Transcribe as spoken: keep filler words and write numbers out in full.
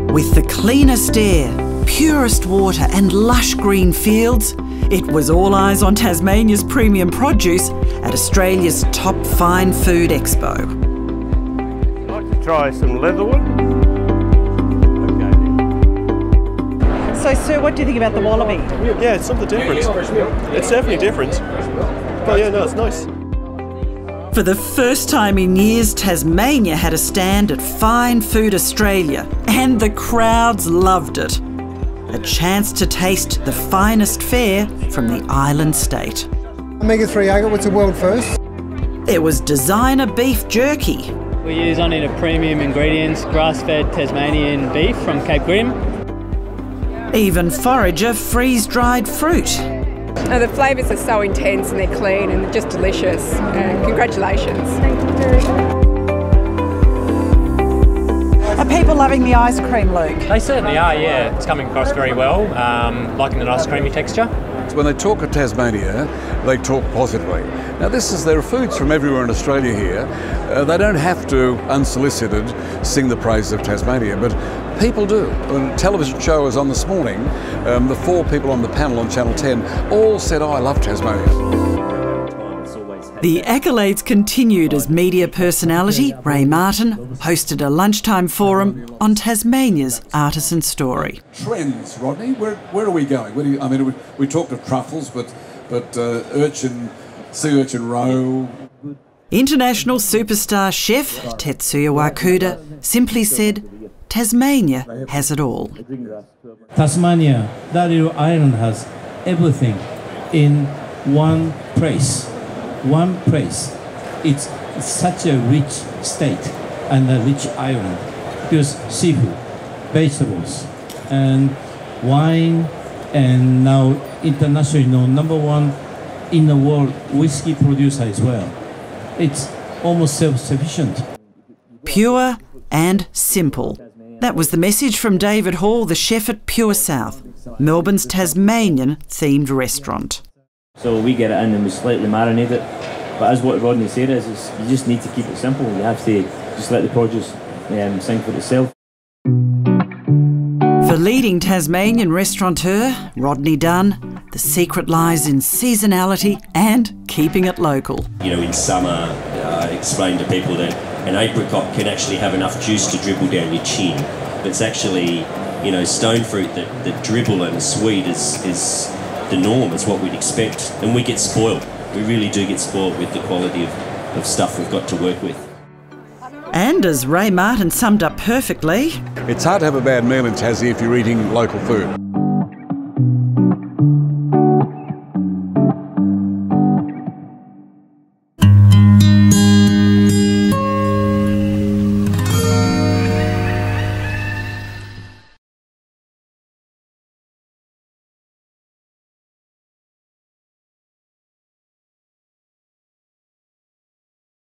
With the cleanest air, purest water and lush green fields, it was all eyes on Tasmania's premium produce at Australia's top fine food expo. I'd like to try some leatherwood. Okay. So, sir, what do you think about the wallaby? Yeah, it's something different. It's definitely different. But yeah, no, it's nice. For the first time in years, Tasmania had a stand at Fine Food Australia, and the crowds loved it. A chance to taste the finest fare from the island state. omega three yogurt, what's a world first? It was designer beef jerky. We use only the premium ingredients, grass-fed Tasmanian beef from Cape Grim. Even forager freeze-dried fruit. Oh, the flavours are so intense and they're clean and they're just delicious. Uh, congratulations. Thank you very much. Are people loving the ice cream, Luke? They certainly are, yeah. It's coming across very well, um, liking the nice creamy texture. When they talk of Tasmania, they talk positively. Now this is, there are foods from everywhere in Australia here. Uh, they don't have to, unsolicited, sing the praises of Tasmania, but people do. When a television show was on this morning, um, the four people on the panel on Channel ten all said, oh, I love Tasmania. The accolades continued as media personality Ray Martin hosted a lunchtime forum on Tasmania's artisan story. Trends, Rodney, where, where are we going? Where do you, I mean, we, we talked of truffles, but, but uh, urchin, sea urchin roe. International superstar chef Tetsuya Wakuda simply said, Tasmania has it all. Tasmania, that little island, has everything in one place. One place. It's such a rich state and a rich island because seafood, vegetables, and wine, and now internationally known number one in the world whiskey producer as well. It's almost self-sufficient. Pure and simple. That was the message from David Hall, the chef at Pure South, Melbourne's Tasmanian-themed restaurant. So we get it in and we slightly marinate it. But as what Rodney said is, is you just need to keep it simple. You have to just let the produce um, sing for itself. For leading Tasmanian restaurateur Rodney Dunn, the secret lies in seasonality and keeping it local. You know, in summer, uh, I explain to people that an apricot can actually have enough juice to dribble down your chin. But it's actually, you know, stone fruit that, that dribble and is sweet is, is the norm. It's what we'd expect. And we get spoiled. We really do get spoiled with the quality of, of stuff we've got to work with. And as Ray Martin summed up perfectly, it's hard to have a bad meal in Tassie if you're eating local food.